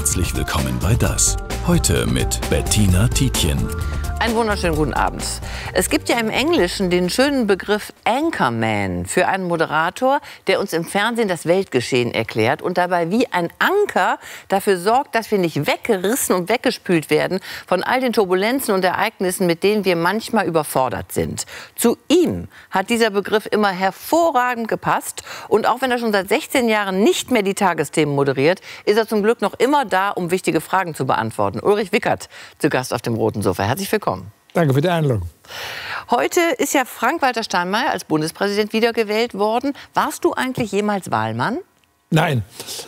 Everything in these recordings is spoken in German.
Herzlich willkommen bei Das. Heute mit Bettina Tietjen. Einen wunderschönen guten Abend. Es gibt ja im Englischen den schönen Begriff Anchorman für einen Moderator, der uns im Fernsehen das Weltgeschehen erklärt und dabei wie ein Anker dafür sorgt, dass wir nicht weggerissen und weggespült werden von all den Turbulenzen und Ereignissen, mit denen wir manchmal überfordert sind. Zu ihm hat dieser Begriff immer hervorragend gepasst und auch wenn er schon seit 16 Jahren nicht mehr die Tagesthemen moderiert, ist er zum Glück noch immer da, um wichtige Fragen zu beantworten. Ulrich Wickert zu Gast auf dem Roten Sofa. Herzlich willkommen. Danke für die Einladung. Heute ist ja Frank-Walter Steinmeier als Bundespräsident wiedergewählt worden. Warst du eigentlich jemals Wahlmann? Nein.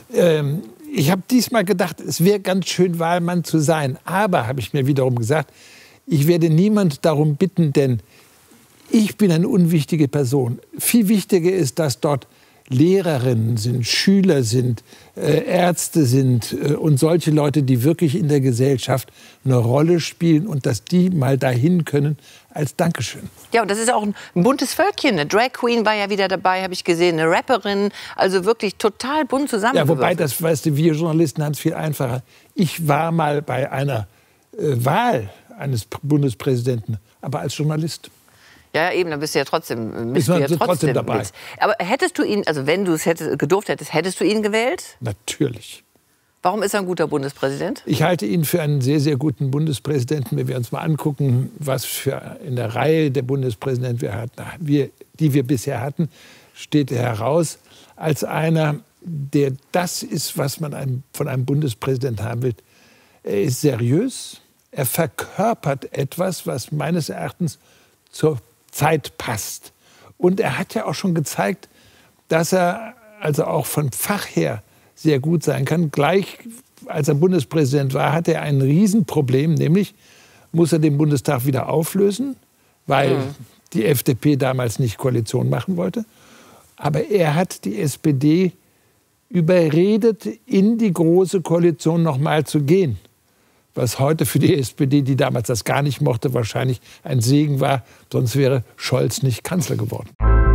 Ich habe diesmal gedacht, es wäre ganz schön, Wahlmann zu sein. Aber, habe ich mir wiederum gesagt, ich werde niemand darum bitten, denn ich bin eine unwichtige Person. Viel wichtiger ist, dass dort Lehrerinnen sind, Schüler sind, Ärzte sind und solche Leute, die wirklich in der Gesellschaft eine Rolle spielen und dass die mal dahin können als Dankeschön. Ja, und das ist auch ein buntes Völkchen. Eine Drag Queen war ja wieder dabei, habe ich gesehen, eine Rapperin, also wirklich total bunt zusammengewürfelt. Ja, wobei, das, weißt du, wir Journalisten haben es viel einfacher. Ich war mal bei einer Wahl eines Bundespräsidenten, aber als Journalist. Ja, eben, dann bist du ja trotzdem, trotzdem dabei. Mit. Aber hättest du ihn, also wenn du es gedurft hättest, hättest du ihn gewählt? Natürlich. Warum ist er ein guter Bundespräsident? Ich halte ihn für einen sehr, sehr guten Bundespräsidenten. Wenn wir uns mal angucken, was für in der Reihe der Bundespräsidenten wir hatten, die wir bisher hatten, steht er heraus als einer, der das ist, was man von einem Bundespräsidenten haben will. Er ist seriös, er verkörpert etwas, was meines Erachtens zur Zeit passt. Und er hat ja auch schon gezeigt, dass er also auch von Fach her sehr gut sein kann. Gleich als er Bundespräsident war, hatte er ein Riesenproblem, nämlich muss er den Bundestag wieder auflösen, weil die FDP damals nicht Koalition machen wollte. Aber er hat die SPD überredet, in die Große Koalition noch mal zu gehen. Was heute für die SPD, die damals das gar nicht mochte, wahrscheinlich ein Segen war. Sonst wäre Scholz nicht Kanzler geworden.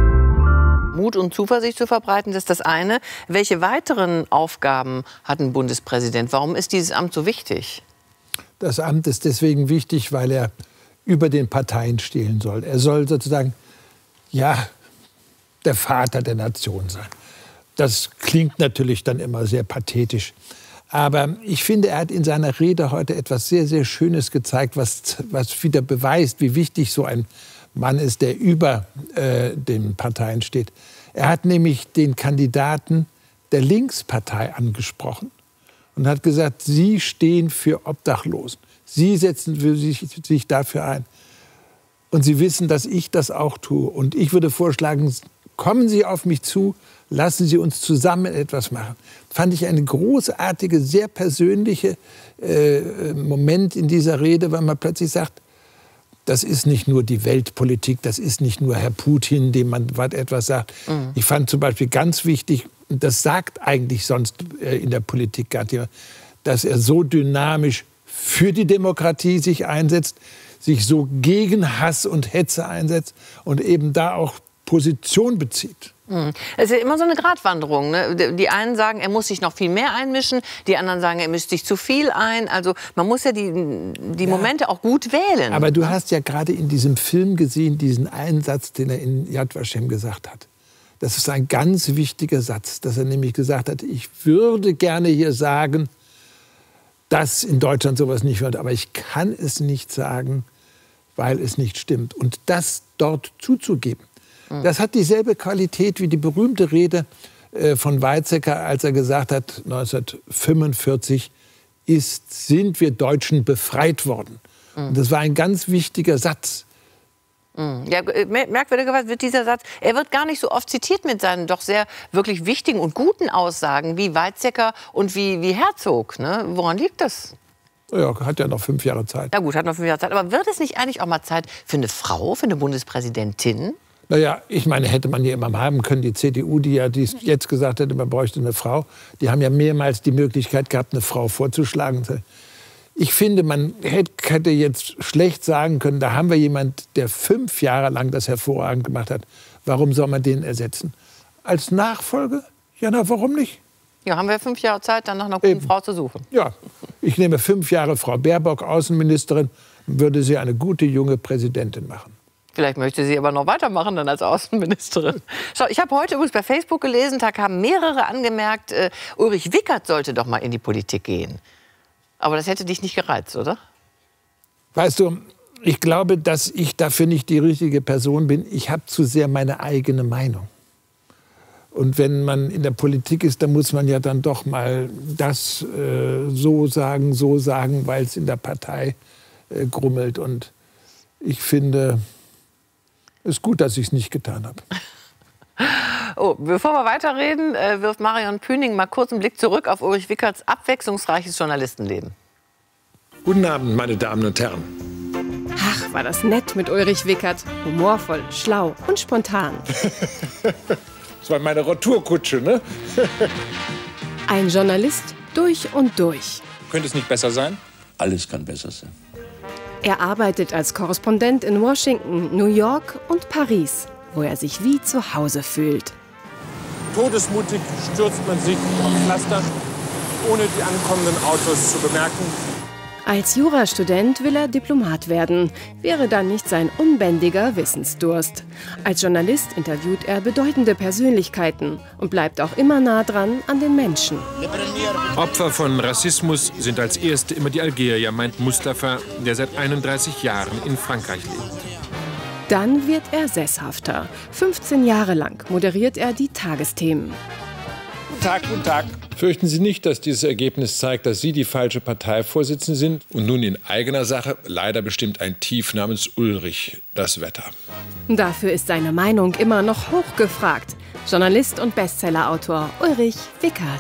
Mut und Zuversicht zu verbreiten, das ist das eine. Welche weiteren Aufgaben hat ein Bundespräsident? Warum ist dieses Amt so wichtig? Das Amt ist deswegen wichtig, weil er über den Parteien stehen soll. Er soll sozusagen, ja, der Vater der Nation sein. Das klingt natürlich dann immer sehr pathetisch. Aber ich finde, er hat in seiner Rede heute etwas sehr, sehr Schönes gezeigt, was wieder beweist, wie wichtig so ein Mann ist, der über den Parteien steht. Er hat nämlich den Kandidaten der Linkspartei angesprochen und hat gesagt, Sie stehen für Obdachlosen. Sie setzen sich dafür ein. Und Sie wissen, dass ich das auch tue. Und ich würde vorschlagen, kommen Sie auf mich zu, lassen Sie uns zusammen etwas machen. Fand ich eine großartige, sehr persönliche Moment in dieser Rede, weil man plötzlich sagt, das ist nicht nur die Weltpolitik, das ist nicht nur Herr Putin, dem man etwas sagt. Ich fand zum Beispiel ganz wichtig, und das sagt eigentlich sonst in der Politik gar nicht, dass er so dynamisch für die Demokratie sich einsetzt, sich so gegen Hass und Hetze einsetzt und eben da auch Position bezieht. Es ist ja immer so eine Gratwanderung. Ne? Die einen sagen, er muss sich noch viel mehr einmischen, die anderen sagen, er mischt sich zu viel ein. Also man muss ja die Momente auch gut wählen. Aber du hast ja gerade in diesem Film gesehen, diesen einen Satz, den er in Yad Vashem gesagt hat. Das ist ein ganz wichtiger Satz, dass er nämlich gesagt hat, ich würde gerne hier sagen, dass in Deutschland sowas nicht wird, aber ich kann es nicht sagen, weil es nicht stimmt. Und das dort zuzugeben, das hat dieselbe Qualität wie die berühmte Rede von Weizsäcker, als er gesagt hat, 1945 sind wir Deutschen befreit worden. Und das war ein ganz wichtiger Satz. Ja, merkwürdigerweise wird dieser Satz, er wird gar nicht so oft zitiert mit seinen doch sehr wirklich wichtigen und guten Aussagen wie Weizsäcker und wie Herzog. Ne? Woran liegt das? Ja, hat ja noch 5 Jahre Zeit. Na gut, hat noch 5 Jahre Zeit. Aber wird es nicht eigentlich auch mal Zeit für eine Frau, für eine Bundespräsidentin? Naja, ich meine, hätte man ja immer haben können, die CDU, die ja jetzt gesagt hätte, man bräuchte eine Frau, die haben ja mehrmals die Möglichkeit gehabt, eine Frau vorzuschlagen. Ich finde, man hätte jetzt schlecht sagen können, da haben wir jemanden, der 5 Jahre lang das hervorragend gemacht hat. Warum soll man den ersetzen? Als Nachfolge? Ja, na, warum nicht? Ja, haben wir 5 Jahre Zeit, dann nach einer guten Frau zu suchen. Ja, ich nehme 5 Jahre Frau Baerbock, Außenministerin, würde sie eine gute junge Präsidentin machen. Vielleicht möchte sie aber noch weitermachen dann als Außenministerin. Schau, ich habe heute übrigens bei Facebook gelesen, da haben mehrere angemerkt, Ulrich Wickert sollte doch mal in die Politik gehen. Aber das hätte dich nicht gereizt, oder? Weißt du, ich glaube, dass ich dafür nicht die richtige Person bin. Ich habe zu sehr meine eigene Meinung. Und wenn man in der Politik ist, dann muss man ja dann doch mal das so sagen, weil es in der Partei grummelt. Und ich finde, es ist gut, dass ich es nicht getan habe. Oh, bevor wir weiterreden, wirft Marion Püning mal kurz einen Blick zurück auf Ulrich Wickerts abwechslungsreiches Journalistenleben. Guten Abend, meine Damen und Herren. Ach, war das nett mit Ulrich Wickert. Humorvoll, schlau und spontan. Das war meine Retourkutsche, ne? Ein Journalist durch und durch. Könnte es nicht besser sein? Alles kann besser sein. Er arbeitet als Korrespondent in Washington, New York und Paris, wo er sich wie zu Hause fühlt. Todesmutig stürzt man sich auf Pflaster, ohne die ankommenden Autos zu bemerken. Als Jurastudent will er Diplomat werden, wäre dann nicht sein unbändiger Wissensdurst. Als Journalist interviewt er bedeutende Persönlichkeiten und bleibt auch immer nah dran an den Menschen. Opfer von Rassismus sind als Erste immer die Algerier, meint Mustafa, der seit 31 Jahren in Frankreich lebt. Dann wird er sesshafter. 15 Jahre lang moderiert er die Tagesthemen. Guten Tag. Fürchten Sie nicht, dass dieses Ergebnis zeigt, dass Sie die falsche Parteivorsitzende sind? Und nun in eigener Sache, leider bestimmt ein Tief namens Ulrich das Wetter. Dafür ist seine Meinung immer noch hochgefragt. Journalist und Bestsellerautor Ulrich Wickert.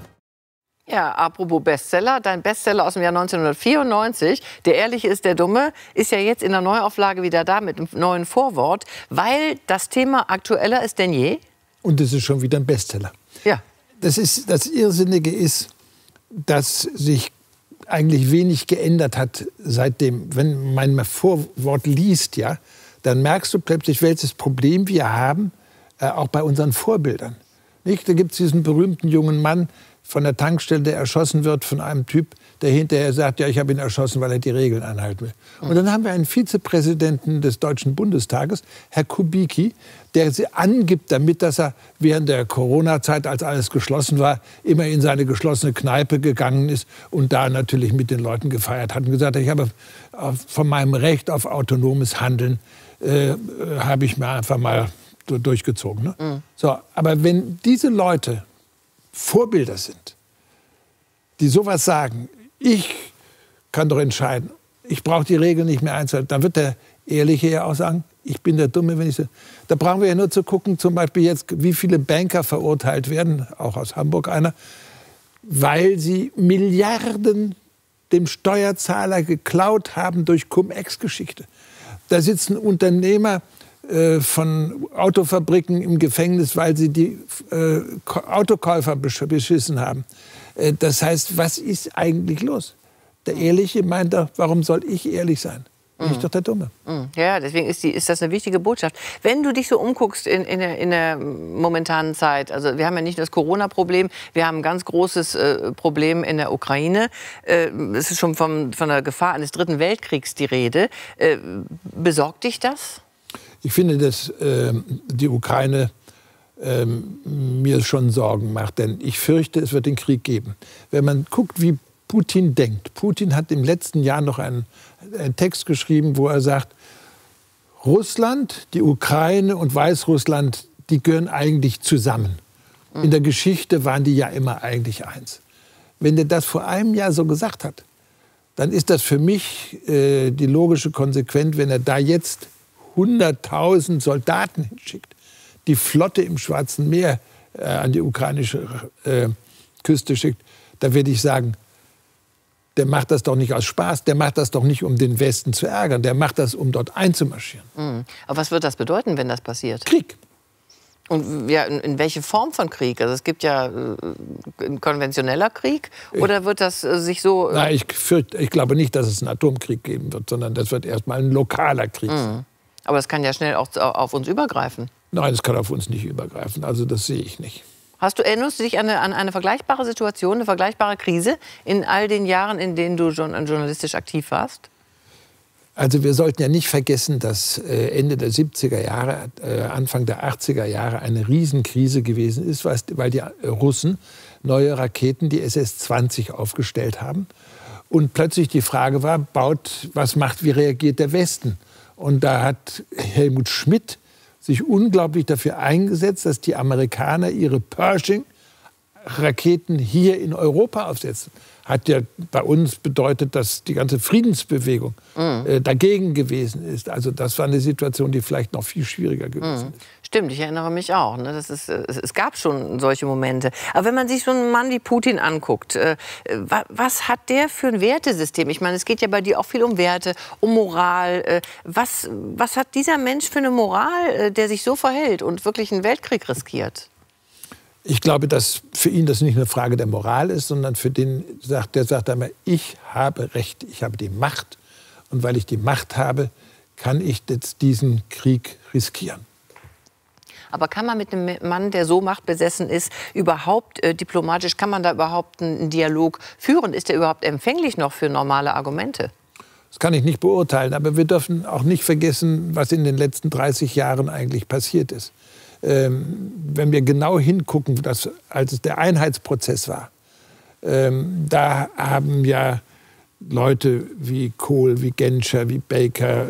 Ja, apropos Bestseller, dein Bestseller aus dem Jahr 1994, Der Ehrliche ist der Dumme, ist ja jetzt in der Neuauflage wieder da mit einem neuen Vorwort, weil das Thema aktueller ist denn je. Und es ist schon wieder ein Bestseller. Ja. Das Irrsinnige ist, dass sich eigentlich wenig geändert hat seitdem. Wenn man mein Vorwort liest, ja, dann merkst du plötzlich, welches Problem wir haben, auch bei unseren Vorbildern. Nicht? Da gibt es diesen berühmten jungen Mann von der Tankstelle, der erschossen wird von einem Typ, der hinterher sagt, ja, ich habe ihn erschossen, weil er die Regeln einhalten will. Und dann haben wir einen Vizepräsidenten des Deutschen Bundestages, Herr Kubicki, der sie angibt damit, dass er während der Corona-Zeit, als alles geschlossen war, immer in seine geschlossene Kneipe gegangen ist und da natürlich mit den Leuten gefeiert hat und gesagt hat, ich habe von meinem Recht auf autonomes Handeln, habe ich mir einfach mal durchgezogen. Ne? Mhm. So, aber wenn diese Leute Vorbilder sind, die sowas sagen, ich kann doch entscheiden, ich brauche die Regeln nicht mehr einzuhalten, dann wird der Ehrliche ja auch sagen, ich bin der Dumme, wenn ich so. Da brauchen wir ja nur zu gucken, zum Beispiel jetzt, wie viele Banker verurteilt werden, auch aus Hamburg einer, weil sie Milliarden dem Steuerzahler geklaut haben durch Cum-Ex-Geschichte. Da sitzen Unternehmer von Autofabriken im Gefängnis, weil sie die Autokäufer beschissen haben. Das heißt, was ist eigentlich los? Der Ehrliche meint doch, warum soll ich ehrlich sein? Bin ich doch der Dumme. Ja, deswegen ist das eine wichtige Botschaft. Wenn du dich so umguckst in der momentanen Zeit, also wir haben ja nicht nur das Corona-Problem, wir haben ein ganz großes Problem in der Ukraine. Es ist schon von der Gefahr eines Dritten Weltkriegs die Rede. Besorgt dich das? Ich finde, dass die Ukraine mir schon Sorgen macht, denn ich fürchte, es wird den Krieg geben. Wenn man guckt, wie Putin denkt. Putin hat im letzten Jahr noch einen Text geschrieben, wo er sagt, Russland, die Ukraine und Weißrussland, die gehören eigentlich zusammen. In der Geschichte waren die ja immer eigentlich eins. Wenn der das vor einem Jahr so gesagt hat, dann ist das für mich die logische Konsequenz, wenn er da jetzt 100.000 Soldaten hinschickt, die Flotte im Schwarzen Meer an die ukrainische Küste schickt, da werde ich sagen, der macht das doch nicht aus Spaß, der macht das doch nicht, um den Westen zu ärgern, der macht das, um dort einzumarschieren. Aber was wird das bedeuten, wenn das passiert? Krieg. Und ja, in welche Form von Krieg? Also es gibt ja ein konventioneller Krieg, oder wird das sich so... Nein, ich glaube nicht, dass es einen Atomkrieg geben wird, sondern das wird erstmal ein lokaler Krieg sein. Aber es kann ja schnell auch auf uns übergreifen. Nein, es kann auf uns nicht übergreifen, also das sehe ich nicht. Erinnerst du dich an eine vergleichbare Situation, eine vergleichbare Krise in all den Jahren, in denen du journalistisch aktiv warst? Also wir sollten ja nicht vergessen, dass Ende der 70er Jahre, Anfang der 80er Jahre eine Riesenkrise gewesen ist, weil die Russen neue Raketen, die SS-20, aufgestellt haben. Und plötzlich die Frage war, wie reagiert der Westen? Und da hat Helmut Schmidt sich unglaublich dafür eingesetzt, dass die Amerikaner ihre Pershing-Raketen hier in Europa aufsetzen. Hat ja bei uns bedeutet, dass die ganze Friedensbewegung dagegen gewesen ist. Also das war eine Situation, die vielleicht noch viel schwieriger gewesen ist. Stimmt, ich erinnere mich auch. Ne? Es gab schon solche Momente. Aber wenn man sich so einen Mann wie Putin anguckt, was hat der für ein Wertesystem? Ich meine, es geht ja bei dir auch viel um Werte, um Moral. Was hat dieser Mensch für eine Moral, der sich so verhält und wirklich einen Weltkrieg riskiert? Ich glaube, dass für ihn das nicht eine Frage der Moral ist, sondern der sagt einmal, ich habe Recht, ich habe die Macht. Und weil ich die Macht habe, kann ich jetzt diesen Krieg riskieren. Aber kann man mit einem Mann, der so machtbesessen ist, überhaupt diplomatisch, kann man da überhaupt einen Dialog führen? Ist er überhaupt empfänglich noch für normale Argumente? Das kann ich nicht beurteilen, aber wir dürfen auch nicht vergessen, was in den letzten 30 Jahren eigentlich passiert ist. Wenn wir genau hingucken, als es der Einheitsprozess war, da haben ja Leute wie Kohl, wie Genscher, wie Baker,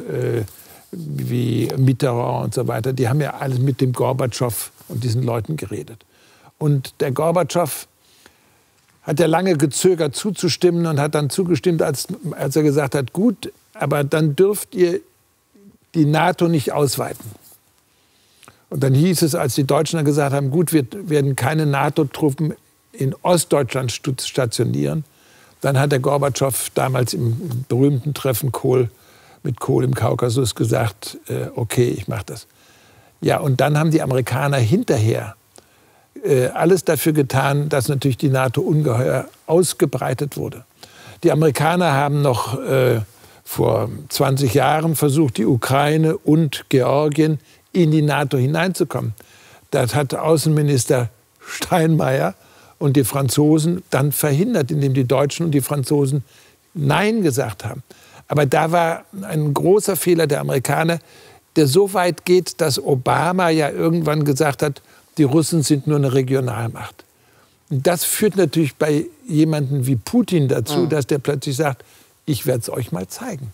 wie Mitterrand und so weiter, die haben ja alles mit dem Gorbatschow und diesen Leuten geredet. Und der Gorbatschow hat ja lange gezögert zuzustimmen und hat dann zugestimmt, als er gesagt hat, gut, aber dann dürft ihr die NATO nicht ausweiten. Und dann hieß es, als die Deutschen dann gesagt haben, gut, wir werden keine NATO-Truppen in Ostdeutschland stationieren, dann hat der Gorbatschow damals im berühmten Treffen mit Kohl im Kaukasus gesagt, okay, ich mache das. Ja, und dann haben die Amerikaner hinterher alles dafür getan, dass natürlich die NATO ungeheuer ausgebreitet wurde. Die Amerikaner haben noch vor 20 Jahren versucht, die Ukraine und Georgien in die NATO hineinzukommen. Das hat Außenminister Steinmeier und die Franzosen dann verhindert, indem die Deutschen und die Franzosen Nein gesagt haben. Aber da war ein großer Fehler der Amerikaner, der so weit geht, dass Obama ja irgendwann gesagt hat, die Russen sind nur eine Regionalmacht. Und das führt natürlich bei jemandem wie Putin dazu, dass der plötzlich sagt, ich werde es euch mal zeigen.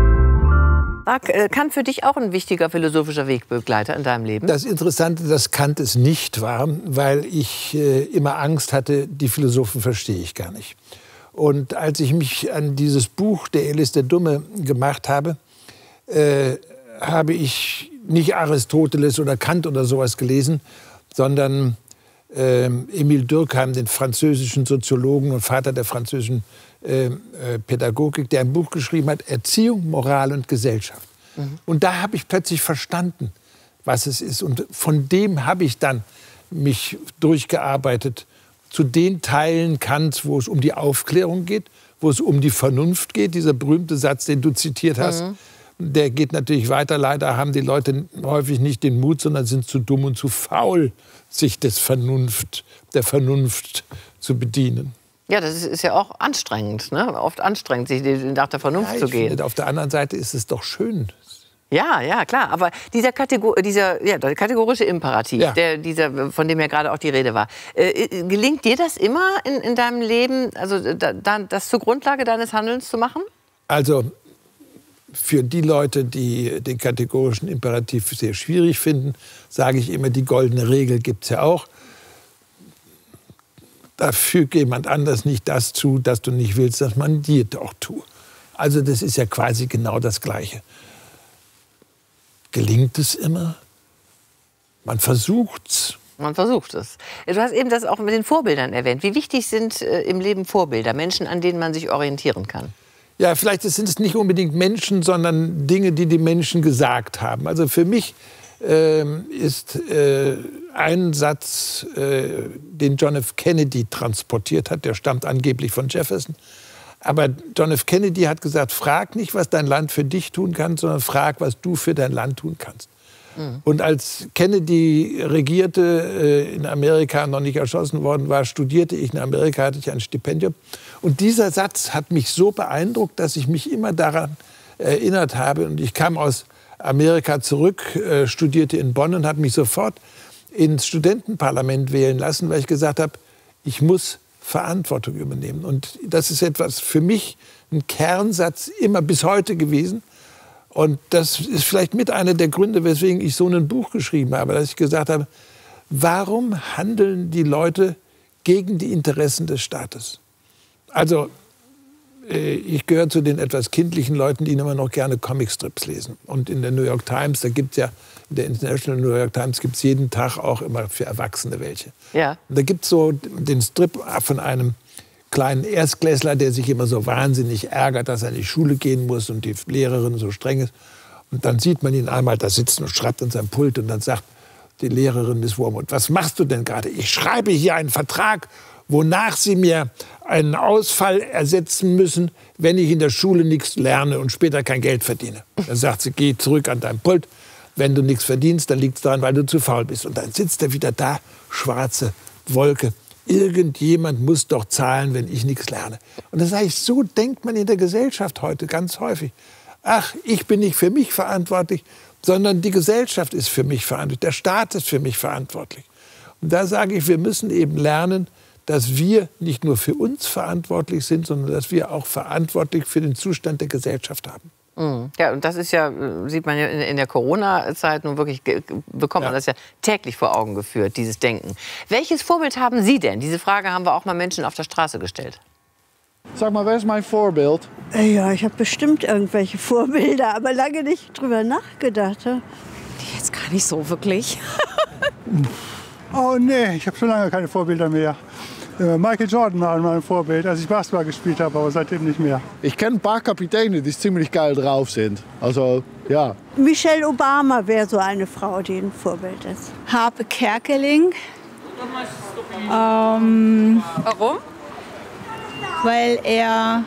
Kann für dich auch ein wichtiger philosophischer Wegbegleiter in deinem Leben? Das Interessante, dass Kant es nicht war, weil ich immer Angst hatte, die Philosophen verstehe ich gar nicht. Und als ich mich an dieses Buch Der Elis der Dumme gemacht habe, habe ich nicht Aristoteles oder Kant oder sowas gelesen, sondern Emile Durkheim, den französischen Soziologen und Vater der französischen Pädagogik, der ein Buch geschrieben hat, Erziehung, Moral und Gesellschaft. Und da habe ich plötzlich verstanden, was es ist. Und von dem habe ich dann mich durchgearbeitet zu den Teilen Kants, wo es um die Aufklärung geht, wo es um die Vernunft geht. Dieser berühmte Satz, den du zitiert hast, der geht natürlich weiter. Leider haben die Leute häufig nicht den Mut, sondern sind zu dumm und zu faul, sich der Vernunft zu bedienen. Ja, das ist ja auch anstrengend, ne? Oft anstrengend, sich nach der Vernunft zu gehen. Finde, auf der anderen Seite ist es doch schön. Ja, ja, klar. Aber dieser kategorische Imperativ, von dem ja gerade auch die Rede war, gelingt dir das immer in deinem Leben, also das zur Grundlage deines Handelns zu machen? Also für die Leute, die den kategorischen Imperativ sehr schwierig finden, sage ich immer, die goldene Regel gibt es ja auch. Da fügt jemand anders nicht das zu, das du nicht willst, dass man dir doch tut. Also das ist ja quasi genau das Gleiche. Gelingt es immer? Man versucht's. Man versucht es. Du hast eben das auch mit den Vorbildern erwähnt. Wie wichtig sind im Leben Vorbilder, Menschen, an denen man sich orientieren kann? Ja, vielleicht sind es nicht unbedingt Menschen, sondern Dinge, die die Menschen gesagt haben. Also für mich ist ein Satz, den John F. Kennedy transportiert hat, der stammt angeblich von Jefferson. Aber John F. Kennedy hat gesagt, frag nicht, was dein Land für dich tun kann, sondern frag, was du für dein Land tun kannst. Und als Kennedy regierte, in Amerika noch nicht erschossen worden war, studierte ich in Amerika, hatte ich ein Stipendium. Und dieser Satz hat mich so beeindruckt, dass ich mich immer daran erinnert habe. Und ich kam aus Amerika zurück, studierte in Bonn und habe mich sofort ins Studentenparlament wählen lassen, weil ich gesagt habe, ich muss Verantwortung übernehmen. Und das ist etwas für mich ein Kernsatz immer bis heute gewesen. Und das ist vielleicht mit einer der Gründe, weswegen ich so ein Buch geschrieben habe, dass ich gesagt habe, warum handeln die Leute gegen die Interessen des Staates? Also ich gehöre zu den etwas kindlichen Leuten, die immer noch gerne Comicstrips lesen. Und in der New York Times, da gibt's ja, in der International New York Times gibt es jeden Tag auch immer für Erwachsene welche. Ja. Und da gibt es so den Strip von einem kleinen Erstklässler, der sich immer so wahnsinnig ärgert, dass er in die Schule gehen muss und die Lehrerin so streng ist. Und dann sieht man ihn einmal da sitzen und schreibt an seinem Pult und dann sagt die Lehrerin Miss Wormwood, was machst du denn gerade? Ich schreibe hier einen Vertrag, wonach Sie mir einen Ausfall ersetzen müssen, wenn ich in der Schule nichts lerne und später kein Geld verdiene. Dann sagt sie, geh zurück an dein Pult. Wenn du nichts verdienst, dann liegt es daran, weil du zu faul bist. Und dann sitzt er wieder da, schwarze Wolke. Irgendjemand muss doch zahlen, wenn ich nichts lerne. Und das sage ich, so denkt man in der Gesellschaft heute ganz häufig. Ach, ich bin nicht für mich verantwortlich, sondern die Gesellschaft ist für mich verantwortlich. Der Staat ist für mich verantwortlich. Und da sage ich, wir müssen eben lernen, dass wir nicht nur für uns verantwortlich sind, sondern dass wir auch verantwortlich für den Zustand der Gesellschaft haben. Ja, und das ist ja, sieht man ja in der Corona-Zeit nun wirklich, bekommt man das ja täglich vor Augen geführt, dieses Denken. Welches Vorbild haben Sie denn? Diese Frage haben wir auch mal Menschen auf der Straße gestellt. Sag mal, wer ist mein Vorbild? Ja, ich habe bestimmt irgendwelche Vorbilder, aber lange nicht drüber nachgedacht. Jetzt gar nicht so wirklich. Oh nee, ich habe schon lange keine Vorbilder mehr. Michael Jordan war mein Vorbild, als ich Basketball gespielt habe, aber seitdem nicht mehr. Ich kenne ein paar Kapitäne, die ziemlich geil drauf sind. Also, ja. Michelle Obama wäre so eine Frau, die ein Vorbild ist. Harpe Kerkeling. Warum? Weil er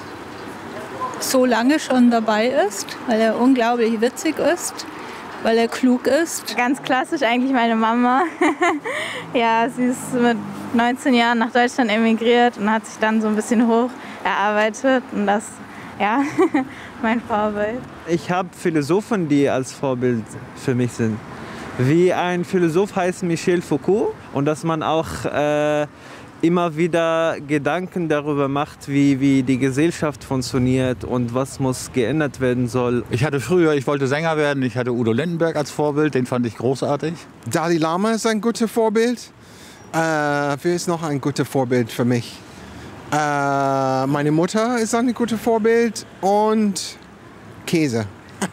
so lange schon dabei ist, weil er unglaublich witzig ist, weil er klug ist. Ganz klassisch eigentlich meine Mama. Ja, sie ist mit 19 Jahren nach Deutschland emigriert und hat sich dann so ein bisschen hoch erarbeitet. Und das, ja, mein Vorbild. Ich habe Philosophen, die als Vorbild für mich sind. Wie ein Philosoph heißt Michel Foucault. Und dass man auch immer wieder Gedanken darüber macht, wie die Gesellschaft funktioniert und was muss geändert werden soll. Ich wollte Sänger werden, ich hatte Udo Lindenberg als Vorbild, den fand ich großartig. Dalai Lama ist ein gutes Vorbild. Wer ist noch ein gutes Vorbild für mich? Meine Mutter ist ein gutes Vorbild und Käse.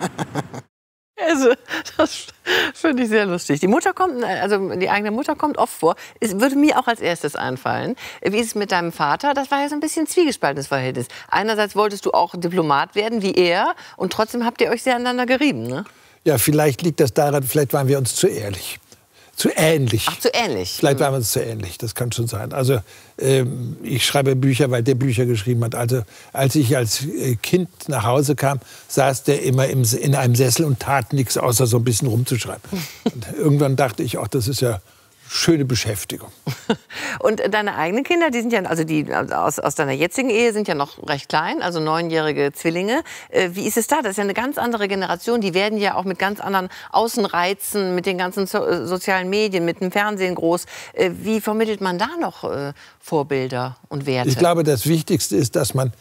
Also, das finde ich sehr lustig. Die Mutter kommt, also die eigene Mutter kommt oft vor. Es würde mir auch als erstes einfallen. Wie ist es mit deinem Vater? Das war ja so ein bisschen zwiegespaltenes Verhältnis. Einerseits wolltest du auch Diplomat werden wie er und trotzdem habt ihr euch sehr aneinander gerieben, ne? Ja, vielleicht liegt das daran, vielleicht waren wir uns zu ehrlich. Zu ähnlich. Ach, zu ähnlich. Vielleicht waren wir uns zu ähnlich, das kann schon sein. Also ich schreibe Bücher, weil der Bücher geschrieben hat. Also als ich als Kind nach Hause kam, saß der immer in einem Sessel und tat nichts, außer so ein bisschen rumzuschreiben. Und irgendwann dachte ich, ach, das ist ja schöne Beschäftigung. Und deine eigenen Kinder, die sind ja, also die aus deiner jetzigen Ehe sind ja noch recht klein, also 9-jährige Zwillinge. Wie ist es da? Das ist ja eine ganz andere Generation. Die werden ja auch mit ganz anderen Außenreizen, mit den ganzen sozialen Medien, mit dem Fernsehen groß. Wie vermittelt man da noch Vorbilder und Werte? Ich glaube, das Wichtigste ist, dass man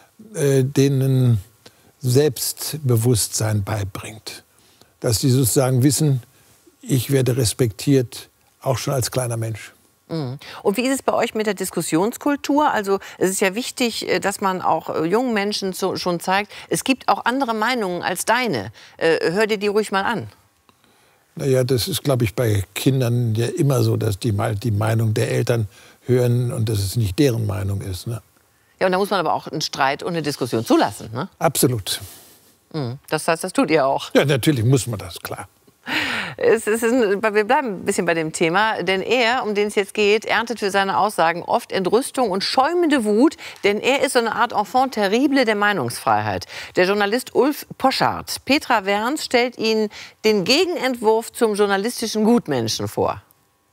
denen Selbstbewusstsein beibringt. Dass die sozusagen wissen, ich werde respektiert, auch schon als kleiner Mensch. Und wie ist es bei euch mit der Diskussionskultur? Also es ist ja wichtig, dass man auch jungen Menschen schon zeigt, es gibt auch andere Meinungen als deine. Hör dir die ruhig mal an. Naja, das ist, glaube ich, bei Kindern ja immer so, dass die mal die Meinung der Eltern hören und dass es nicht deren Meinung ist. Ne? Ja, und da muss man aber auch einen Streit und eine Diskussion zulassen. Ne? Absolut. Das heißt, das tut ihr auch? Ja, natürlich muss man das, klar. Wir bleiben ein bisschen bei dem Thema, denn er, um den es jetzt geht, erntet für seine Aussagen oft Entrüstung und schäumende Wut, denn er ist so eine Art Enfant terrible der Meinungsfreiheit. Der Journalist Ulf Poschardt. Petra Werns stellt Ihnen den Gegenentwurf zum journalistischen Gutmenschen vor.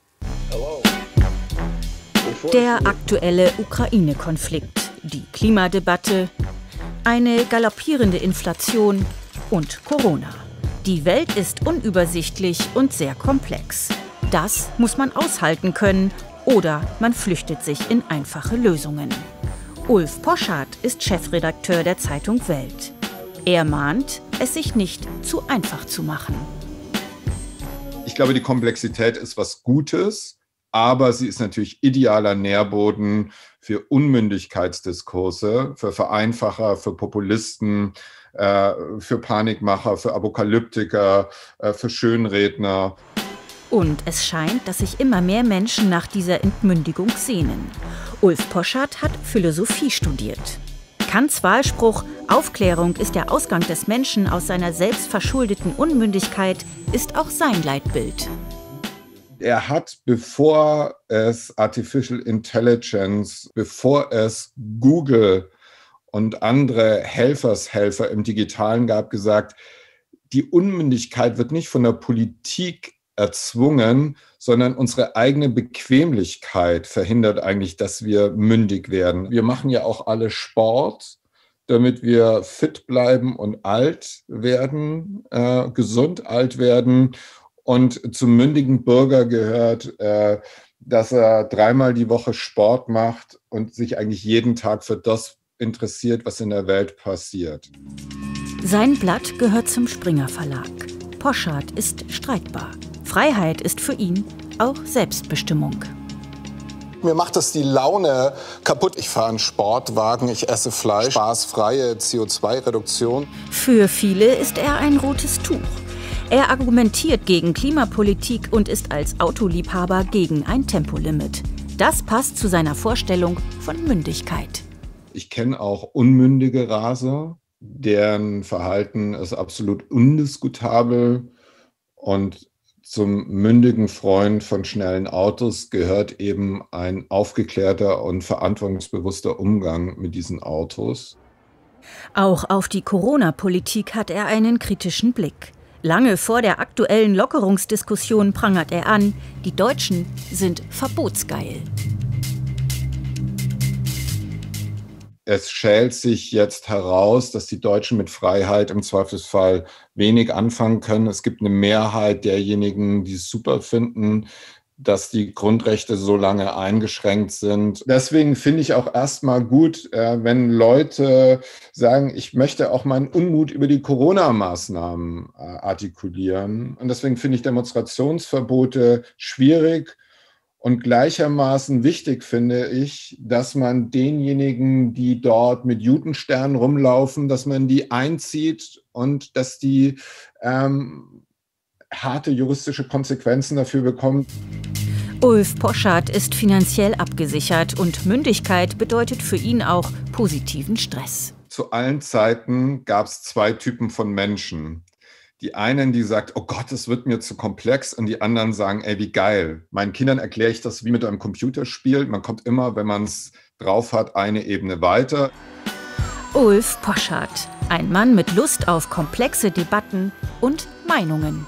Der aktuelle Ukraine-Konflikt, die Klimadebatte, eine galoppierende Inflation und Corona. Die Welt ist unübersichtlich und sehr komplex. Das muss man aushalten können oder man flüchtet sich in einfache Lösungen. Ulf Poschardt ist Chefredakteur der Zeitung Welt. Er mahnt, es sich nicht zu einfach zu machen. Ich glaube, die Komplexität ist was Gutes, aber sie ist natürlich idealer Nährboden für Unmündigkeitsdiskurse, für Vereinfacher, für Populisten, für Panikmacher, für Apokalyptiker, für Schönredner. Und es scheint, dass sich immer mehr Menschen nach dieser Entmündigung sehnen. Ulf Poschardt hat Philosophie studiert. Kants Wahlspruch „Aufklärung ist der Ausgang des Menschen aus seiner selbstverschuldeten Unmündigkeit" ist auch sein Leitbild. Er hat, bevor es Artificial Intelligence, bevor es Google und andere Helfershelfer im Digitalen gab, gesagt, die Unmündigkeit wird nicht von der Politik erzwungen, sondern unsere eigene Bequemlichkeit verhindert eigentlich, dass wir mündig werden. Wir machen ja auch alle Sport, damit wir fit bleiben und alt werden, gesund alt werden. Und zum mündigen Bürger gehört, dass er 3-mal die Woche Sport macht und sich eigentlich jeden Tag für das interessiert, was in der Welt passiert. Sein Blatt gehört zum Springer Verlag. Poschardt ist streitbar. Freiheit ist für ihn auch Selbstbestimmung. Mir macht das die Laune kaputt. Ich fahre einen Sportwagen, ich esse Fleisch, spaßfreie CO2-Reduktion. Für viele ist er ein rotes Tuch. Er argumentiert gegen Klimapolitik und ist als Autoliebhaber gegen ein Tempolimit. Das passt zu seiner Vorstellung von Mündigkeit. Ich kenne auch unmündige Raser, deren Verhalten ist absolut undiskutabel. Und zum mündigen Freund von schnellen Autos gehört eben ein aufgeklärter und verantwortungsbewusster Umgang mit diesen Autos. Auch auf die Corona-Politik hat er einen kritischen Blick. Lange vor der aktuellen Lockerungsdiskussion prangert er an, die Deutschen sind verbotsgeil. Es schält sich jetzt heraus, dass die Deutschen mit Freiheit im Zweifelsfall wenig anfangen können. Es gibt eine Mehrheit derjenigen, die es super finden, dass die Grundrechte so lange eingeschränkt sind. Deswegen finde ich auch erstmal gut, wenn Leute sagen, ich möchte auch meinen Unmut über die Corona-Maßnahmen artikulieren. Und deswegen finde ich Demonstrationsverbote schwierig. Und gleichermaßen wichtig finde ich, dass man denjenigen, die dort mit Judensternen rumlaufen, dass man die einzieht und dass die harte juristische Konsequenzen dafür bekommen. Ulf Poschardt ist finanziell abgesichert und Mündigkeit bedeutet für ihn auch positiven Stress. Zu allen Zeiten gab es 2 Typen von Menschen. Die einen, die sagt, oh Gott, es wird mir zu komplex, und die anderen sagen, ey, wie geil. Meinen Kindern erkläre ich das wie mit einem Computerspiel. Man kommt immer, wenn man es drauf hat, eine Ebene weiter. Ulf Poschardt, ein Mann mit Lust auf komplexe Debatten und Meinungen.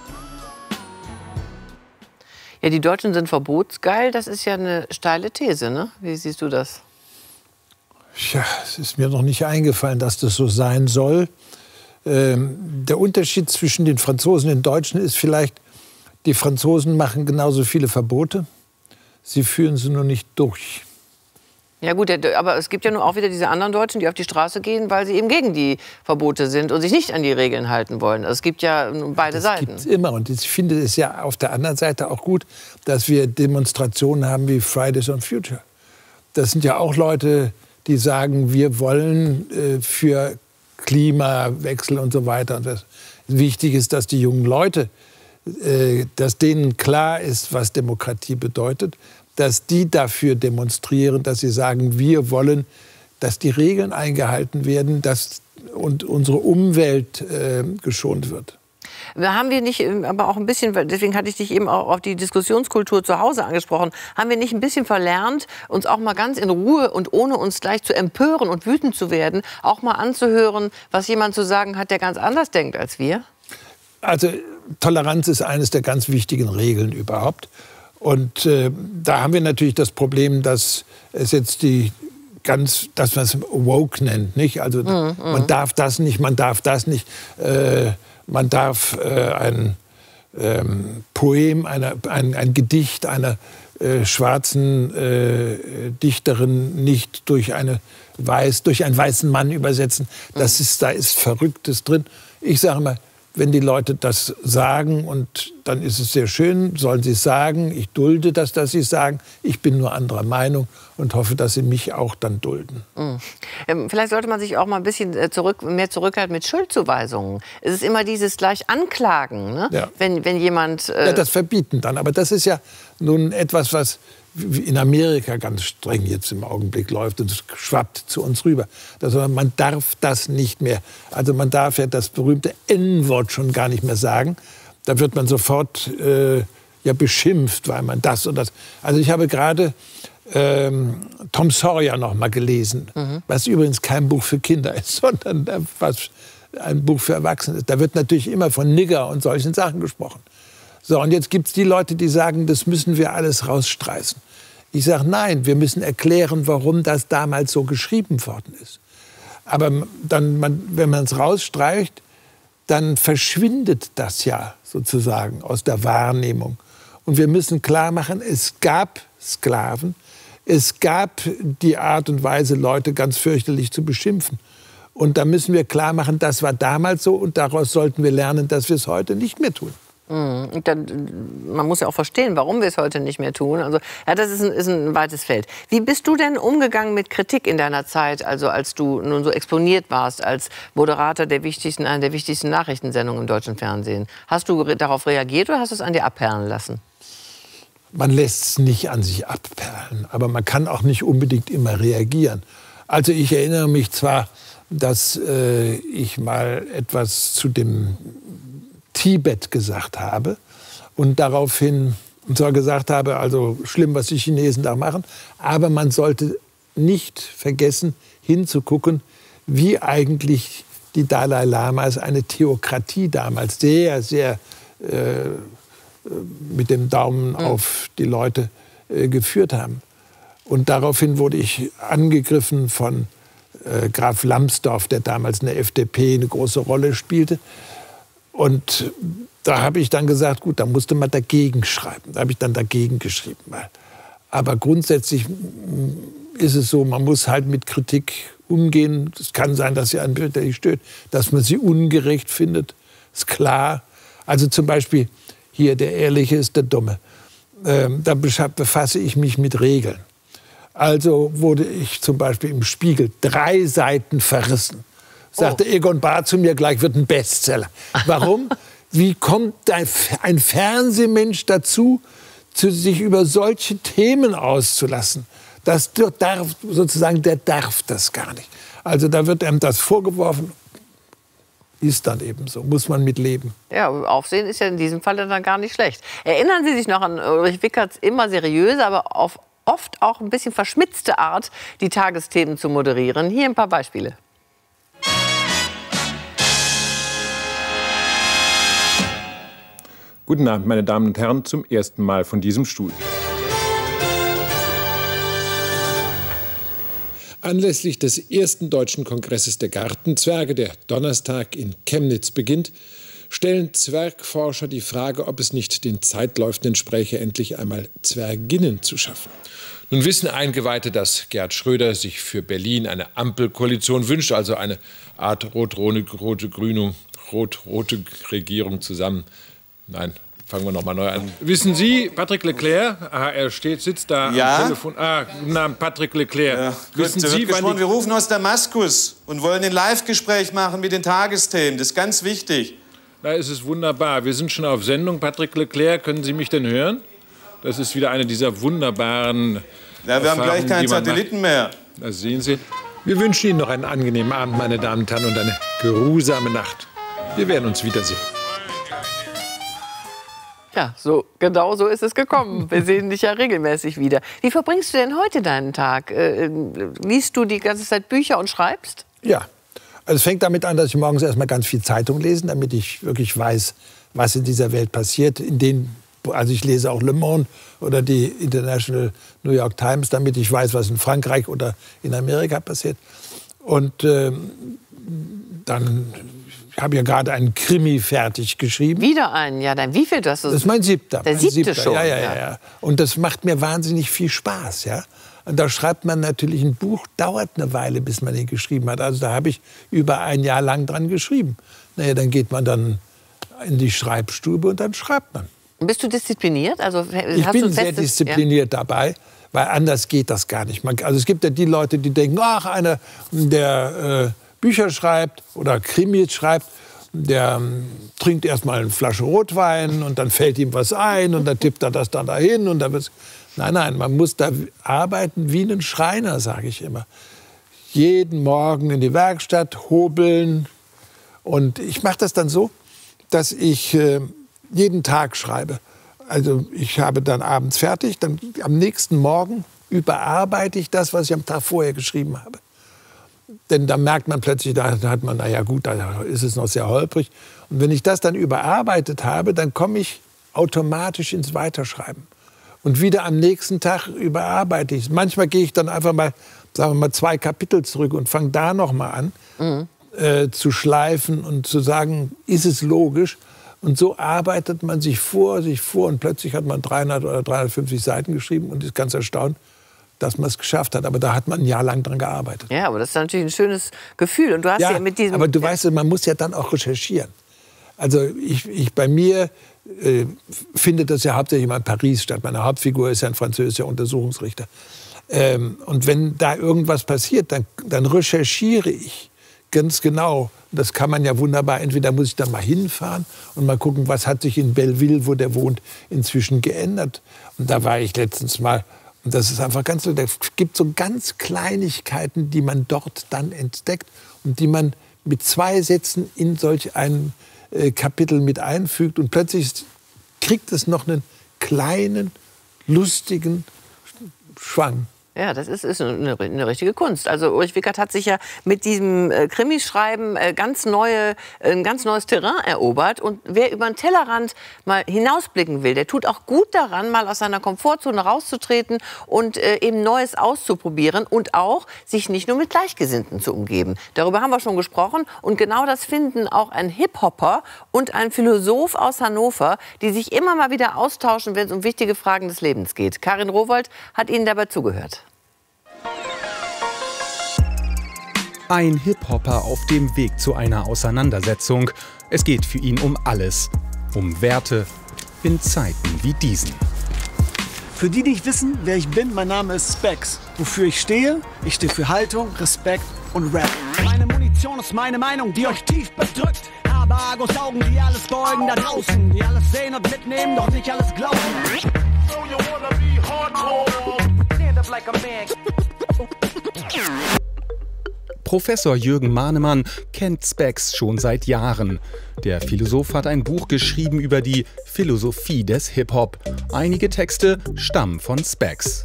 Ja, die Deutschen sind verbotsgeil, das ist ja eine steile These, ne? Wie siehst du das? Ja, es ist mir noch nicht eingefallen, dass das so sein soll. Der Unterschied zwischen den Franzosen und den Deutschen ist vielleicht, die Franzosen machen genauso viele Verbote, sie führen sie nur nicht durch. Ja gut, aber es gibt ja nur auch wieder diese anderen Deutschen, die auf die Straße gehen, weil sie eben gegen die Verbote sind und sich nicht an die Regeln halten wollen. Es gibt ja beide Seiten. Das gibt es immer. Und ich finde es ja auf der anderen Seite auch gut, dass wir Demonstrationen haben wie Fridays for Future. Das sind ja auch Leute, die sagen, wir wollen für Klimawechsel und so weiter. Und das wichtig ist, dass die jungen Leute, dass denen klar ist, was Demokratie bedeutet, dass die dafür demonstrieren, dass sie sagen, wir wollen, dass die Regeln eingehalten werden und unsere Umwelt geschont wird. Haben wir nicht, aber auch ein bisschen, deswegen hatte ich dich eben auch auf die Diskussionskultur zu Hause angesprochen, haben wir nicht ein bisschen verlernt, uns auch mal ganz in Ruhe und ohne uns gleich zu empören und wütend zu werden, auch mal anzuhören, was jemand zu sagen hat, der ganz anders denkt als wir? Also Toleranz ist eines der ganz wichtigen Regeln überhaupt. Und da haben wir natürlich das Problem, dass es jetzt das, was woke nennt, nicht? Also man darf das nicht, man darf das nicht. Man darf ein Poem, ein Gedicht einer schwarzen Dichterin nicht durch einen weißen Mann übersetzen. Da ist Verrücktes drin. Ich sage mal, wenn die Leute das sagen, und dann ist es sehr schön, sollen sie es sagen. Ich dulde das, dass sie es sagen. Ich bin nur anderer Meinung und hoffe, dass sie mich auch dann dulden. Vielleicht sollte man sich auch mal ein bisschen mehr zurückhalten mit Schuldzuweisungen. Es ist immer dieses gleich Anklagen, ne? Ja. Wenn jemand... Ja, das verbieten dann. Aber das ist ja nun etwas, was in Amerika ganz streng jetzt im Augenblick läuft und es schwappt zu uns rüber. Man darf das nicht mehr. Also man darf ja das berühmte N-Wort schon gar nicht mehr sagen. Da wird man sofort beschimpft, weil man das und das... Also ich habe gerade Tom Sawyer noch mal gelesen, was übrigens kein Buch für Kinder ist, sondern was ein Buch für Erwachsene ist. Da wird natürlich immer von Nigger und solchen Sachen gesprochen. So, und jetzt gibt es die Leute, die sagen, das müssen wir alles rausstreichen. Ich sage, nein, wir müssen erklären, warum das damals so geschrieben worden ist. Aber wenn man es rausstreicht, dann verschwindet das ja sozusagen aus der Wahrnehmung. Und wir müssen klar machen, es gab Sklaven, es gab die Art und Weise, Leute ganz fürchterlich zu beschimpfen. Und da müssen wir klar machen, das war damals so und daraus sollten wir lernen, dass wir es heute nicht mehr tun. Und man muss ja auch verstehen, warum wir es heute nicht mehr tun. Also, ja, das ist ein weites Feld. Wie bist du denn umgegangen mit Kritik in deiner Zeit, also als du nun so exponiert warst, als Moderator einer der wichtigsten Nachrichtensendungen im deutschen Fernsehen? Hast du darauf reagiert oder hast du es an dir abperlen lassen? Man lässt es nicht an sich abperlen, aber man kann auch nicht unbedingt immer reagieren. Also ich erinnere mich zwar, dass ich mal etwas zu dem Tibet gesagt habe und daraufhin und zwar gesagt habe, also schlimm, was die Chinesen da machen, aber man sollte nicht vergessen, hinzugucken, wie eigentlich die Dalai Lamas eine Theokratie damals sehr, sehr mit dem Daumen auf die Leute geführt haben. Und daraufhin wurde ich angegriffen von Graf Lambsdorff, der damals in der FDP eine große Rolle spielte. Und da habe ich dann gesagt, gut, da musste man dagegen schreiben. Da habe ich dann dagegen geschrieben. Aber grundsätzlich ist es so, man muss halt mit Kritik umgehen. Es kann sein, dass sie einen fürchterlich stört, dass man sie ungerecht findet, ist klar. Also zum Beispiel hier, der Ehrliche ist der Dumme. Da befasse ich mich mit Regeln. Also wurde ich zum Beispiel im Spiegel 3 Seiten verrissen. Sagte Egon Bahr zu mir, gleich wird ein Bestseller. Warum? Wie kommt ein Fernsehmensch dazu, sich über solche Themen auszulassen? Der darf das gar nicht. Also da wird einem das vorgeworfen, ist dann eben so, muss man mit leben. Ja, Aufsehen ist ja in diesem Fall dann gar nicht schlecht. Erinnern Sie sich noch an Ulrich Wickerts immer seriöse, aber oft auch ein bisschen verschmitzte Art, die Tagesthemen zu moderieren? Hier ein paar Beispiele. Guten Abend, meine Damen und Herren, zum ersten Mal von diesem Stuhl. Anlässlich des ersten Deutschen Kongresses der Gartenzwerge, der Donnerstag in Chemnitz beginnt, stellen Zwergforscher die Frage, ob es nicht den Zeitläufen entspräche, endlich einmal Zwerginnen zu schaffen. Nun wissen Eingeweihte, dass Gerhard Schröder sich für Berlin eine Ampelkoalition wünscht, also eine Art rot-rote-grüne, rot-rote Regierung zusammen. Nein, fangen wir noch mal neu an. Wissen Sie, Patrick Leclerc, er sitzt da am Telefon. Guten Abend, Patrick Leclerc. Ja, Wissen Sie, wir rufen aus Damaskus und wollen ein Live-Gespräch machen mit den Tagesthemen. Das ist ganz wichtig. Da ist es wunderbar. Wir sind schon auf Sendung. Patrick Leclerc, können Sie mich denn hören? Das ist wieder eine dieser wunderbaren Ja, wir haben gleich keinen Satelliten mehr. Das sehen Sie. Wir wünschen Ihnen noch einen angenehmen Abend, meine Damen und Herren, und eine geruhsame Nacht. Wir werden uns wiedersehen. Ja, genau so ist es gekommen. Wir sehen dich ja regelmäßig wieder. Wie verbringst du denn heute deinen Tag? Liest du die ganze Zeit Bücher und schreibst? Ja, also es fängt damit an, dass ich morgens erstmal ganz viel Zeitung lese, damit ich wirklich weiß, was in dieser Welt passiert. Also ich lese auch Le Monde oder die International New York Times, damit ich weiß, was in Frankreich oder in Amerika passiert. Und dann habe ich ja gerade einen Krimi fertig geschrieben. Wieder einen? Ja, dann wie viel das? Das ist mein 7. Der 7. schon? Ja. Und das macht mir wahnsinnig viel Spaß, ja. Und da schreibt man natürlich ein Buch, dauert eine Weile, bis man ihn geschrieben hat. Also da habe ich über ein Jahr lang dran geschrieben. Naja, dann geht man dann in die Schreibstube und dann schreibt man. Bist du diszipliniert? Also, ich bin sehr diszipliniert dabei, weil anders geht das gar nicht. Also es gibt ja die Leute, die denken, ach, einer, der Bücher schreibt oder Krimis schreibt, der trinkt erst mal eine Flasche Rotwein und dann fällt ihm was ein und dann tippt er das dann dahin und dann wird's. Nein, man muss da arbeiten wie ein Schreiner, sage ich immer. Jeden Morgen in die Werkstatt hobeln. Und ich mache das dann so, dass ich jeden Tag schreibe. Also ich habe dann abends fertig, dann am nächsten Morgen überarbeite ich das, was ich am Tag vorher geschrieben habe. Denn da merkt man plötzlich, da hat man, naja gut, da ist es noch sehr holprig. Und wenn ich das dann überarbeitet habe, dann komme ich automatisch ins Weiterschreiben. Und wieder am nächsten Tag überarbeite ich es. Manchmal gehe ich dann einfach mal, sagen wir mal, 2 Kapitel zurück und fange da noch mal an zu schleifen und zu sagen, ist es logisch? Und so arbeitet man sich vor und plötzlich hat man 300 oder 350 Seiten geschrieben und ist ganz erstaunt, dass man es geschafft hat. Aber da hat man ein Jahr lang dran gearbeitet. Ja, aber das ist natürlich ein schönes Gefühl. Und du hast ja mit diesem... aber du weißt, man muss ja dann auch recherchieren. Also bei mir findet das ja hauptsächlich mal in Paris statt. Meine Hauptfigur ist ja ein französischer Untersuchungsrichter. Und wenn da irgendwas passiert, dann recherchiere ich ganz genau. Das kann man ja wunderbar. Entweder muss ich dann mal hinfahren und mal gucken, was hat sich in Belleville, wo der wohnt, inzwischen geändert. Und da war ich letztens mal. Und das ist einfach ganz so. Da gibt so ganz Kleinigkeiten, die man dort dann entdeckt und die man mit 2 Sätzen in solch ein Kapitel mit einfügt. Und plötzlich kriegt es noch einen kleinen, lustigen Schwang. Ja, das ist eine richtige Kunst. Also Ulrich Wickert hat sich ja mit diesem Krimischreiben ein ganz neues Terrain erobert. Und wer über den Tellerrand mal hinausblicken will, der tut auch gut daran, mal aus seiner Komfortzone rauszutreten und eben Neues auszuprobieren und auch sich nicht nur mit Gleichgesinnten zu umgeben. Darüber haben wir schon gesprochen. Und genau das finden auch ein Hip-Hopper und ein Philosoph aus Hannover, die sich immer mal wieder austauschen, wenn es um wichtige Fragen des Lebens geht. Karin Rowohlt hat ihnen dabei zugehört. Ein Hip-Hopper auf dem Weg zu einer Auseinandersetzung. Es geht für ihn um alles. Um Werte in Zeiten wie diesen. Für die nicht wissen, wer ich bin, mein Name ist Specs. Wofür ich stehe für Haltung, Respekt und Rap. Meine Munition ist meine Meinung, die euch tief bedrückt. Habe Argus Augen, die alles beugen da draußen. Die alles sehen und mitnehmen, doch nicht alles glauben. So you wanna be hardcore. Stand up like a man. Professor Jürgen Mahnemann kennt Specs schon seit Jahren. Der Philosoph hat ein Buch geschrieben über die Philosophie des Hip-Hop. Einige Texte stammen von Specs.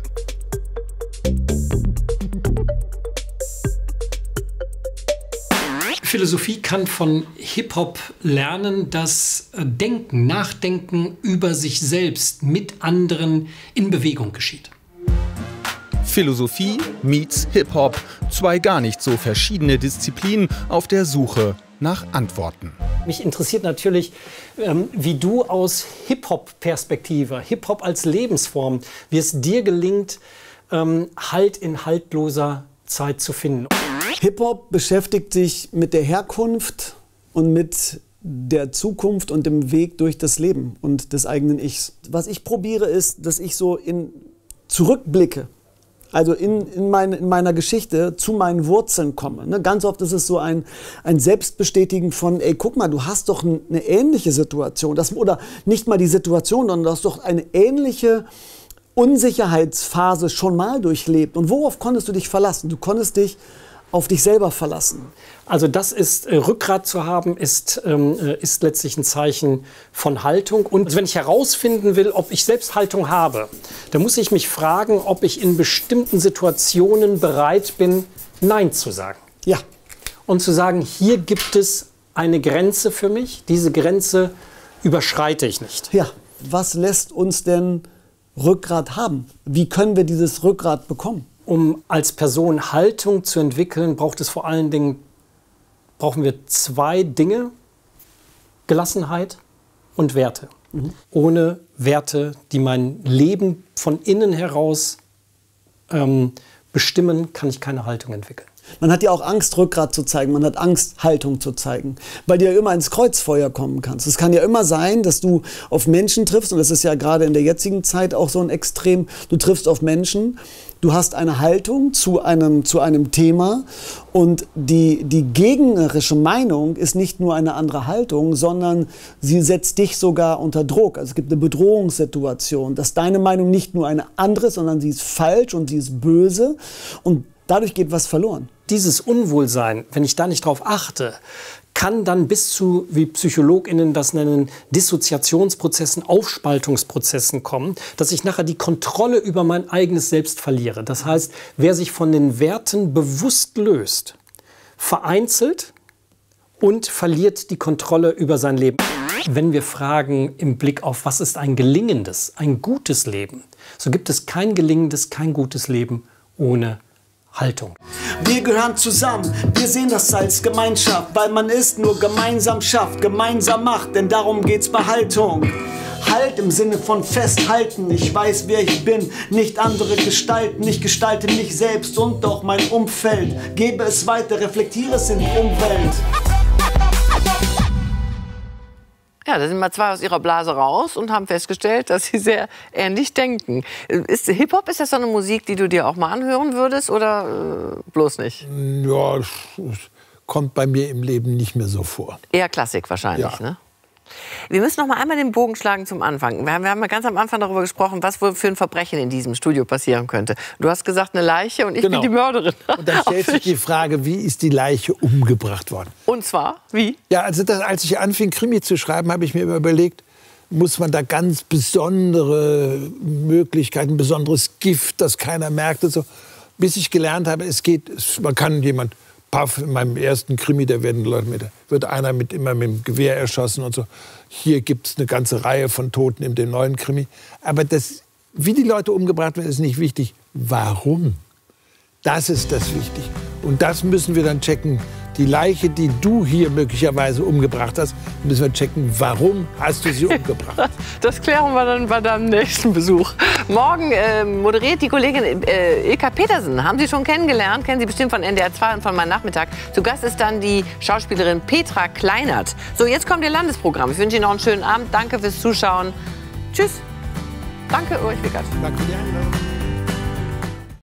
Philosophie kann von Hip-Hop lernen, dass Denken, Nachdenken über sich selbst mit anderen in Bewegung geschieht. Philosophie meets Hip-Hop. 2 gar nicht so verschiedene Disziplinen auf der Suche nach Antworten. Mich interessiert natürlich, wie du aus Hip-Hop-Perspektive, Hip-Hop als Lebensform, wie es dir gelingt, Halt in haltloser Zeit zu finden. Hip-Hop beschäftigt sich mit der Herkunft und mit der Zukunft und dem Weg durch das Leben und des eigenen Ichs. Was ich probiere ist, dass ich so zurückblicke. Also in meiner Geschichte zu meinen Wurzeln komme. Ne? Ganz oft ist es so ein Selbstbestätigen von, ey, guck mal, du hast doch eine ähnliche Situation. Oder nicht mal die Situation, sondern du hast doch eine ähnliche Unsicherheitsphase schon mal durchlebt. Und worauf konntest du dich verlassen? Du konntest dich auf dich selber verlassen. Also das ist, Rückgrat zu haben, ist letztlich ein Zeichen von Haltung. Und wenn ich herausfinden will, ob ich selbst Haltung habe, dann muss ich mich fragen, ob ich in bestimmten Situationen bereit bin, Nein zu sagen. Ja. Und zu sagen, hier gibt es eine Grenze für mich, diese Grenze überschreite ich nicht. Ja, was lässt uns denn Rückgrat haben? Wie können wir dieses Rückgrat bekommen? Um als Person Haltung zu entwickeln, braucht es vor allen Dingen, brauchen wir 2 Dinge: Gelassenheit und Werte. Ohne Werte, die mein Leben von innen heraus bestimmen, kann ich keine Haltung entwickeln. Man hat ja auch Angst, Rückgrat zu zeigen. Man hat Angst, Haltung zu zeigen. Weil du ja immer ins Kreuzfeuer kommen kannst. Es kann ja immer sein, dass du auf Menschen triffst. Und das ist ja gerade in der jetzigen Zeit auch so ein Extrem. Du triffst auf Menschen. Du hast eine Haltung zu einem Thema. Und die gegnerische Meinung ist nicht nur eine andere Haltung, sondern sie setzt dich sogar unter Druck. Also es gibt eine Bedrohungssituation, dass deine Meinung nicht nur eine andere ist, sondern sie ist falsch und sie ist böse. Und dadurch geht was verloren. Dieses Unwohlsein, wenn ich da nicht drauf achte, kann dann bis zu, wie PsychologInnen das nennen, Dissoziationsprozessen, Aufspaltungsprozessen kommen, dass ich nachher die Kontrolle über mein eigenes Selbst verliere. Das heißt, wer sich von den Werten bewusst löst, vereinzelt und verliert die Kontrolle über sein Leben. Wenn wir fragen im Blick auf, was ist ein gelingendes, ein gutes Leben, so gibt es kein gelingendes, kein gutes Leben ohne Haltung. Wir gehören zusammen, wir sehen das als Gemeinschaft, weil man es nur gemeinsam schafft, gemeinsam macht, denn darum geht's bei Haltung. Halt im Sinne von festhalten, ich weiß, wer ich bin, nicht andere gestalten, ich gestalte mich selbst und auch mein Umfeld, gebe es weiter, reflektiere es in die Umwelt. Ja, da sind mal 2 aus ihrer Blase raus und haben festgestellt, dass sie sehr ähnlich denken. Hip-Hop, ist das so eine Musik, die du dir auch mal anhören würdest oder bloß nicht? Ja, das kommt bei mir im Leben nicht mehr so vor. Eher Klassik wahrscheinlich, ja. Ne? Wir müssen noch mal einmal den Bogen schlagen zum Anfang. Wir haben ja ganz am Anfang darüber gesprochen, was wohl für ein Verbrechen in diesem Studio passieren könnte. Du hast gesagt, eine Leiche und ich bin die Mörderin. Und dann stellt sich die Frage, wie ist die Leiche umgebracht worden? Und zwar, wie? Ja, also als ich anfing, Krimi zu schreiben, habe ich mir überlegt, muss man da ganz besondere Möglichkeiten, besonderes Gift, das keiner merkt und so. Bis ich gelernt habe, man kann jemand... In meinem ersten Krimi, da wird einer immer mit dem Gewehr erschossen und so. Hier gibt es eine ganze Reihe von Toten in dem neuen Krimi. Aber wie die Leute umgebracht werden, ist nicht wichtig. Warum? Das ist das wichtig. Und das müssen wir dann checken. Die Leiche, die du hier möglicherweise umgebracht hast, müssen wir checken, warum hast du sie umgebracht. Das klären wir dann bei deinem nächsten Besuch. Morgen moderiert die Kollegin Ilka Petersen. Haben Sie schon kennengelernt? Kennen Sie bestimmt von NDR 2 und von meinem Nachmittag. Zu Gast ist dann die Schauspielerin Petra Kleinert. So, jetzt kommt Ihr Landesprogramm. Ich wünsche Ihnen noch einen schönen Abend. Danke fürs Zuschauen. Tschüss. Danke, Ulrich Wickert. Danke für die Einladung.